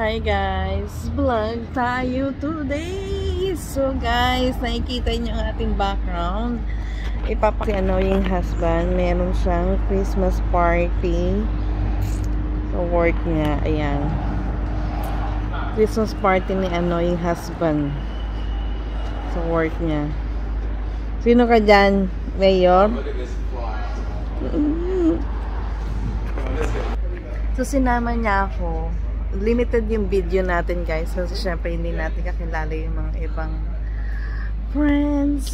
Hi guys! Vlog tayo today! So guys, nakikita nyo ang ating background. Si annoying husband, meron siyang Christmas party sa work niya. Ayan. Christmas party ni annoying husband sa work niya. Sino ka dyan, Mayor? So sinama niya ako. Limited yung video natin guys kasi syempre hindi natin kakilala yung mga ibang friends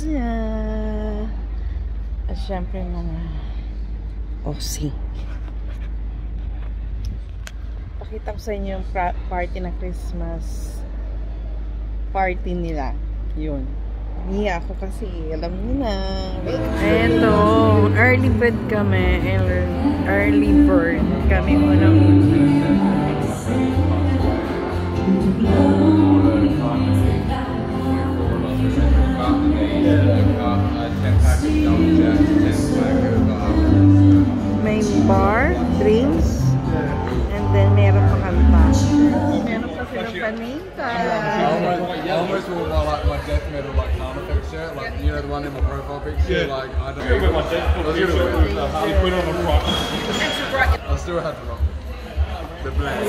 at syempre mga OC. Pakita ko sa inyo yung party na Christmas party nila. Yun. Niya ako kasi alam niyo na. Eto, early bird kami. Early bird kami unang may bar, drinks, and then meron pa kanta. Meron pa silang paninta. I almost wore my death metal Karma effect shirt, like you know the one in my profile picture. Like I don't know. My death metal you put on a rock. I still had the rock. The black.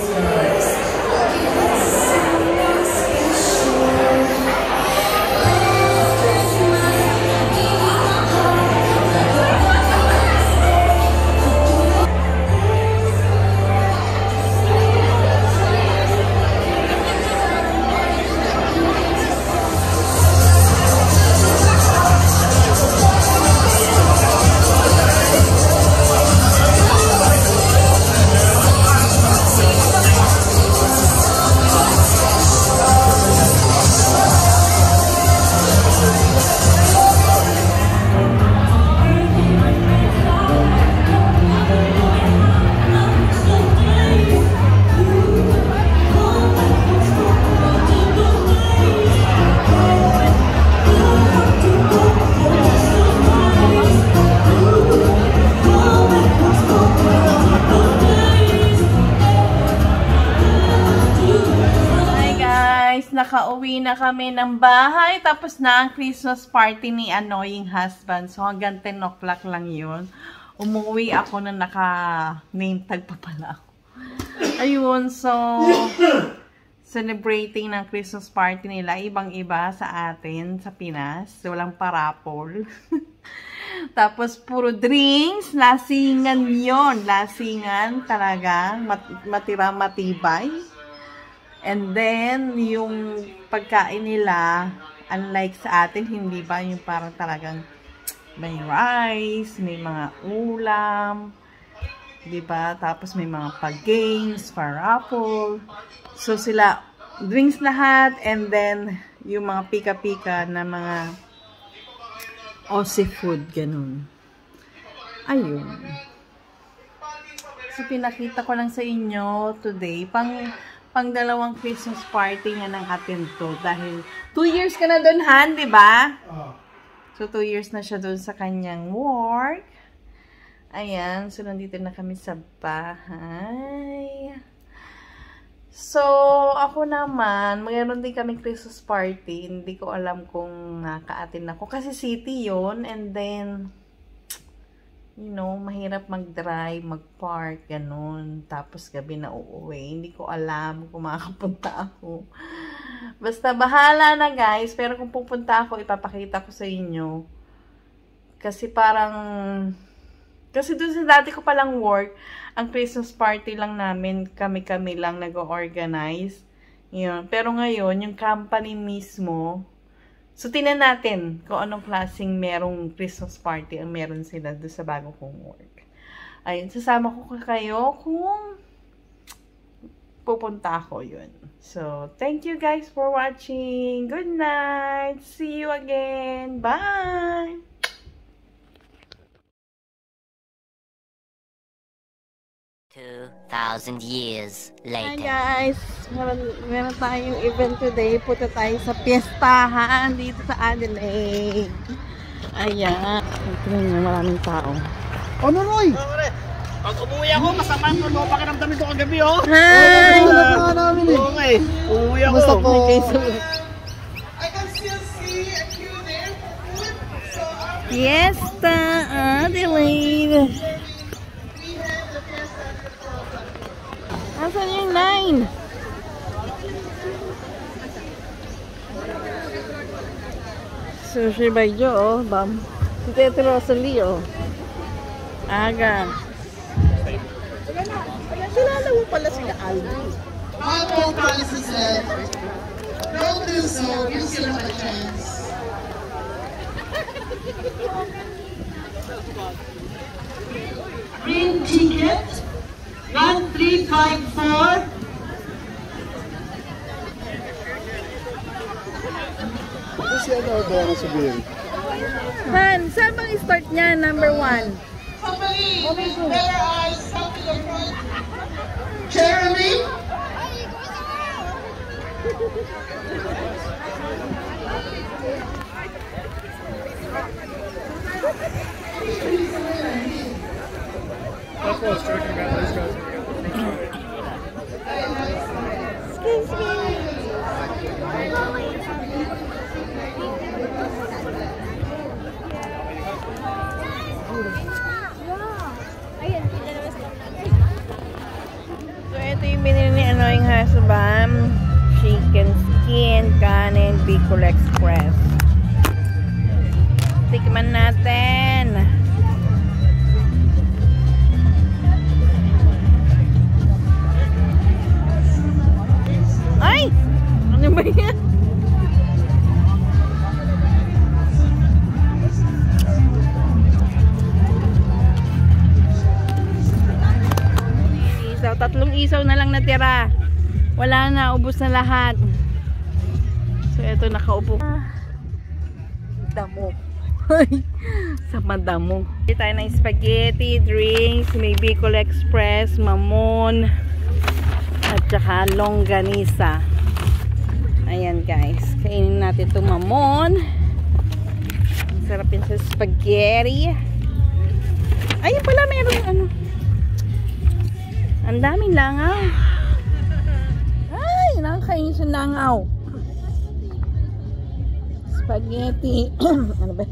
Nakauwi na kami ng bahay. Tapos na ang Christmas party ni annoying husband. So hanggang 10 o'clock lang yun. Umuwi ako na naka-name tag pa pala ako. Ayun, so celebrating ng Christmas party nila. Ibang-iba sa atin, sa Pinas. So, walang parapol. Tapos puro drinks. Lasingan yon. Lasingan talaga. Matira matibay. And then, yung pagkain nila, unlike sa atin, hindi ba yung parang talagang may rice, may mga ulam, di ba? Tapos may mga pag-games, parapol. So sila, drinks lahat, and then yung mga pika-pika na mga Aussie food, ganun. Ayun. So pinakita ko lang sa inyo today, pang dalawang Christmas party niya ng atin to. Dahil 2 years ka na doon, Han, di ba? So, 2 years na siya doon sa kanyang work. Ayan. So, nandito na kami sa bahay. So, ako naman, mayroon din kami Christmas party. Hindi ko alam kung nakaatin ako. Kasi city yon. And then, you know, mahirap mag-drive, mag-park, ganun. Tapos gabi na uuwi. Hindi ko alam kung makakapunta ako. Basta bahala na guys. Pero kung pupunta ako, ipapakita ko sa inyo. Kasi parang, kasi dun sa dati ko palang work, ang Christmas party lang namin, kami-kami lang nag-organize. Yun. Pero ngayon, yung company mismo, so, tingnan natin kung anong klaseng merong Christmas party ang meron sila doon sa bago kong work. Ayun, sasama ko kayo kung pupunta ako yun. So, thank you guys for watching. Good night. See you again. Bye! $2,000 years later. Hi guys! Meron tayong event today. Punta tayo sa Fiestahan dito sa Adelaide. Ayan. Ito na maraming tao. Ano, Roy? Pag umuwi ako, masama ang ano, pakiramdamin ko kagabi, oh. Hi! Okay, umuwi ako. Basta po. Fiesta, Adelaide. Asan yung line? Sushi by Joe, oh, bam. Si Tete Rosalie, oh. Aga. Kilala mo pala sila Alvin. All more promises left. Don't do so. You still have a chance. Green ticket 1354. Ito siya na doon na sabihin. Han, saan bang start niya? Number 1. There are something like Jeremy. That's what I was joking about those guys. Excuse me. So, ito yung binili ni yung husband. Chicken skin, kanin, Bicol Express. Tikman natin. Ay! Ano ba yan? Isaw. 3 isaw na lang natira. Wala na. Ubus na lahat. So, ito nakaupo. Damo. Sa madamo. Hindi tayo ng spaghetti, drinks, may Bicol Express, mamon, at saka longganisa. Ayan guys. Kainin natin itong mamon. Ang sarap yun sa spaghetti. Ayun pala meron ano. Ang daming langaw. Ay, nakakainin sa langaw. Spaghetti. Ano ba?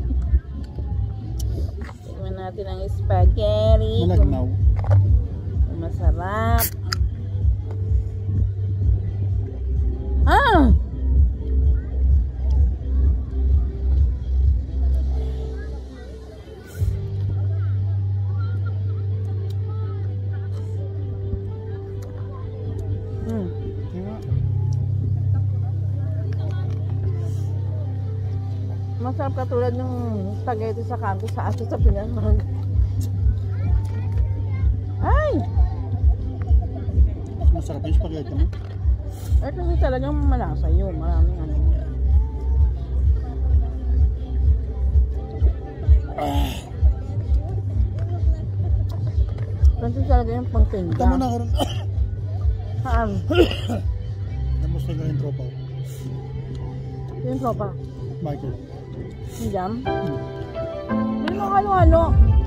Tingnan natin ang spaghetti. Malagnaw. Masarap. Ah! Masarap katulad ng spaghetti sa kanto sa ato sa Pinas. Ay! Masarap yung spaghetti mo. Ay, kasi talagang malasa yun. Maraming ano. Kasi talaga yung pangtinda. Tama na karoon. Saan? Namusta ka rin tropa. Yung tropa? Michael. Yung jam? Hindi mo halo-halo.